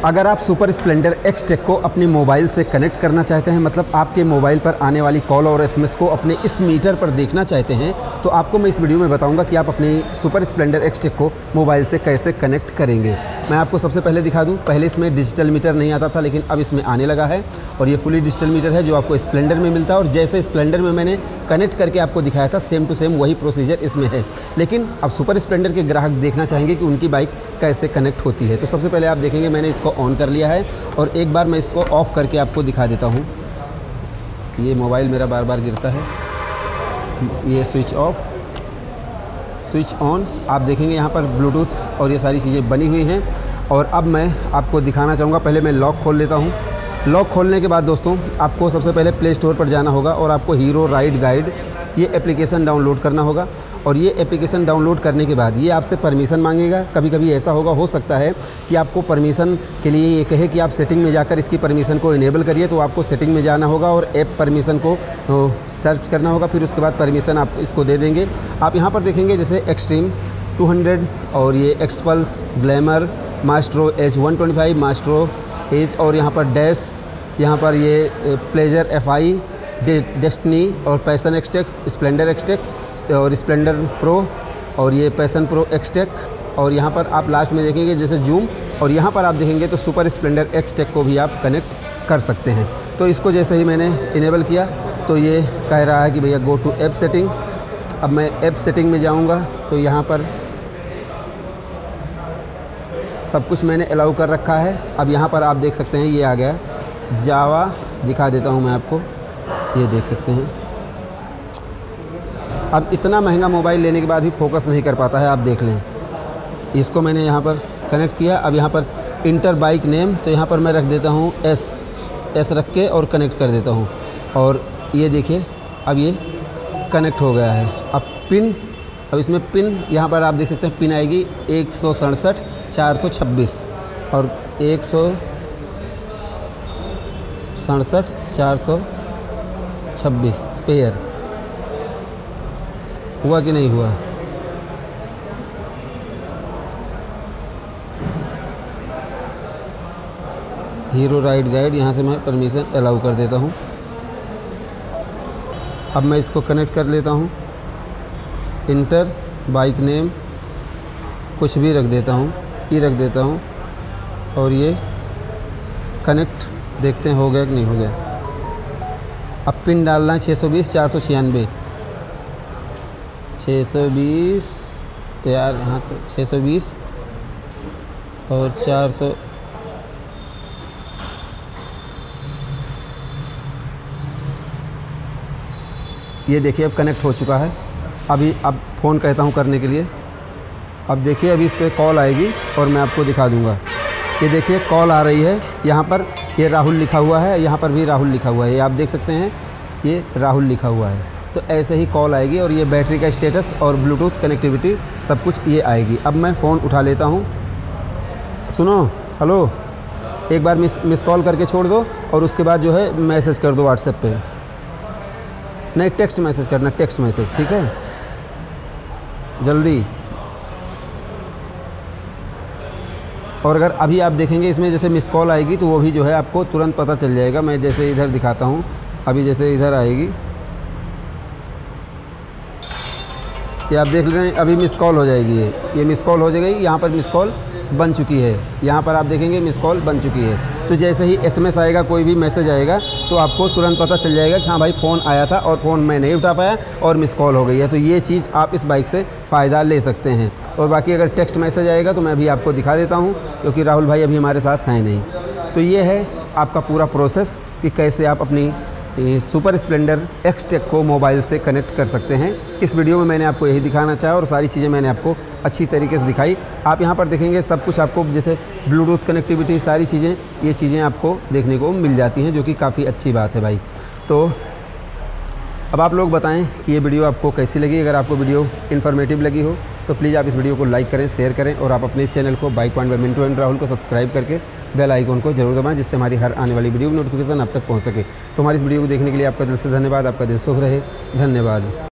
अगर आप super splendor X tech को अपने मोबाइल से कनेक्ट करना चाहते हैं, मतलब आपके मोबाइल पर आने वाली कॉल और एसएमएस को अपने इस मीटर पर देखना चाहते हैं, तो आपको मैं इस वीडियो में बताऊंगा कि आप अपने सुपर स्प्लेंडर एक्स-टेक को मोबाइल से कैसे कनेक्ट करेंगे। मैं आपको सबसे पहले दिखा दूं, पहले इसमें डिजिटल मीटर नहीं आता था, लेकिन अब इसमें आने लगा है और ये फुली डिजिटल मीटर है जो आपको स्प्लेंडर में मिलता है। और जैसे स्प्लेंडर में मैंने कनेक्ट करके आपको दिखाया था, सेम टू सेम वही प्रोसीजर इसमें है। लेकिन अब सुपर स्प्लेंडर के ग्राहक देखना चाहेंगे कि उनकी बाइक कैसे कनेक्ट होती है। तो सबसे पहले आप देखेंगे मैंने इसको ऑन कर लिया है और एक बार मैं इसको ऑफ़ करके आपको दिखा देता हूँ। ये मोबाइल मेरा बार बार गिरता है। ये स्विच ऑफ, स्विच ऑन। आप देखेंगे यहाँ पर ब्लूटूथ और ये सारी चीज़ें बनी हुई हैं। और अब मैं आपको दिखाना चाहूँगा, पहले मैं लॉक खोल लेता हूँ। लॉक खोलने के बाद दोस्तों आपको सबसे पहले प्ले स्टोर पर जाना होगा और आपको हीरो राइड गाइड ये एप्लीकेशन डाउनलोड करना होगा। और ये एप्लीकेशन डाउनलोड करने के बाद ये आपसे परमिशन मांगेगा। कभी कभी ऐसा हो सकता है कि आपको परमिशन के लिए ये कहे कि आप सेटिंग में जाकर इसकी परमिशन को इनेबल करिए, तो आपको सेटिंग में जाना होगा और ऐप परमिशन को सर्च करना होगा। फिर उसके बाद परमिशन आप इसको दे देंगे। आप यहाँ पर देखेंगे जैसे एक्सट्रीम 200 और ये Xpulse, glamour, Maestro edge 125, Maestro edge, और यहाँ पर डैश, यहाँ पर ये प्लेजर FI, डेस्टिनी और पैशन एक्स-टेक, स्प्लेंडर एक्स-टेक और स्प्लेंडर प्रो और ये पैशन प्रो एक्स-टेक। और यहाँ पर आप लास्ट में देखेंगे जैसे जूम, और यहाँ पर आप देखेंगे तो सुपर स्प्लेंडर एक्स-टेक को भी आप कनेक्ट कर सकते हैं। तो इसको जैसे ही मैंने इनेबल किया तो ये कह रहा है कि भैया गो टू ऐप सेटिंग। अब मैं ऐप सेटिंग में जाऊँगा तो यहाँ पर सब कुछ मैंने अलाउ कर रखा है। अब यहाँ पर आप देख सकते हैं ये आ गया जावा, दिखा देता हूँ मैं आपको, ये देख सकते हैं। अब इतना महंगा मोबाइल लेने के बाद भी फोकस नहीं कर पाता है, आप देख लें। इसको मैंने यहाँ पर कनेक्ट किया। अब यहाँ पर इंटर बाइक नेम, तो यहाँ पर मैं रख देता हूँ एस रख के और कनेक्ट कर देता हूँ। और ये देखिए अब ये कनेक्ट हो गया है। अब पिन, अब इसमें पिन यहाँ पर आप देख सकते हैं, पिन आएगी 167 426 और 167 426 पेयर। हुआ कि नहीं हुआ? हीरो राइड गाइड, यहाँ से मैं परमिशन अलाउ कर देता हूँ। अब मैं इसको कनेक्ट कर लेता हूँ। इंटर बाइक नेम कुछ भी रख देता हूँ, ये रख देता हूँ और ये कनेक्ट, देखते हैं हो गया कि नहीं हो गया। अब पिन डालना है 620 496 620 यार, हाँ तो 620 और 400। ये देखिए अब कनेक्ट हो चुका है। अभी अब फ़ोन कहता हूँ करने के लिए। अब देखिए अभी इस पर कॉल आएगी और मैं आपको दिखा दूँगा। ये देखिए कॉल आ रही है, यहाँ पर ये राहुल लिखा हुआ है, यहाँ पर भी राहुल लिखा हुआ है, ये आप देख सकते हैं, ये राहुल लिखा हुआ है। तो ऐसे ही कॉल आएगी और ये बैटरी का स्टेटस और ब्लूटूथ कनेक्टिविटी सब कुछ ये आएगी। अब मैं फ़ोन उठा लेता हूँ। सुनो, हेलो, एक बार मिस कॉल करके छोड़ दो और उसके बाद जो है मैसेज कर दो व्हाट्सएप पे। नहीं, टेक्स्ट मैसेज करना, टेक्स्ट मैसेज, ठीक है, जल्दी। और अगर अभी आप देखेंगे इसमें जैसे मिस कॉल आएगी तो वो भी जो है आपको तुरंत पता चल जाएगा। मैं जैसे इधर दिखाता हूँ, अभी जैसे इधर आएगी, ये आप देख रहे हैं, अभी मिस कॉल हो जाएगी। ये मिस कॉल हो जाएगी, यहाँ पर मिस कॉल बन चुकी है, यहाँ पर आप देखेंगे मिस कॉल बन चुकी है। तो जैसे ही SMS आएगा, कोई भी मैसेज आएगा, तो आपको तुरंत पता चल जाएगा कि हाँ भाई फ़ोन आया था और फ़ोन मैं नहीं उठा पाया और मिस कॉल हो गई है। तो ये चीज़ आप इस बाइक से फ़ायदा ले सकते हैं। और बाकी अगर टेक्स्ट मैसेज आएगा तो मैं अभी आपको दिखा देता हूँ, क्योंकि राहुल भाई अभी हमारे साथ हैं नहीं। तो ये है आपका पूरा प्रोसेस कि कैसे आप अपनी सुपर स्प्लेंडर एक्स-टेक को मोबाइल से कनेक्ट कर सकते हैं। इस वीडियो में मैंने आपको यही दिखाना चाहा और सारी चीज़ें मैंने आपको अच्छी तरीके से दिखाई। आप यहाँ पर देखेंगे सब कुछ आपको जैसे ब्लूटूथ कनेक्टिविटी, सारी चीज़ें, ये चीज़ें आपको देखने को मिल जाती हैं, जो कि काफ़ी अच्छी बात है भाई। तो अब आप लोग बताएं कि ये वीडियो आपको कैसी लगी। अगर आपको वीडियो इन्फॉर्मेटिव लगी हो तो प्लीज़ आप इस वीडियो को लाइक करें, शेयर करें और आप अपने इस चैनल को bike point by Mintu and Rahul को सब्सक्राइब करके बेल आइकन को जरूर दबाएं, जिससे हमारी हर आने वाली वीडियो की नोटिफिकेशन आप तक पहुंच सके। तो हमारी इस वीडियो को देखने के लिए आपका दिल से धन्यवाद। आपका दिन शुभ रहे। धन्यवाद।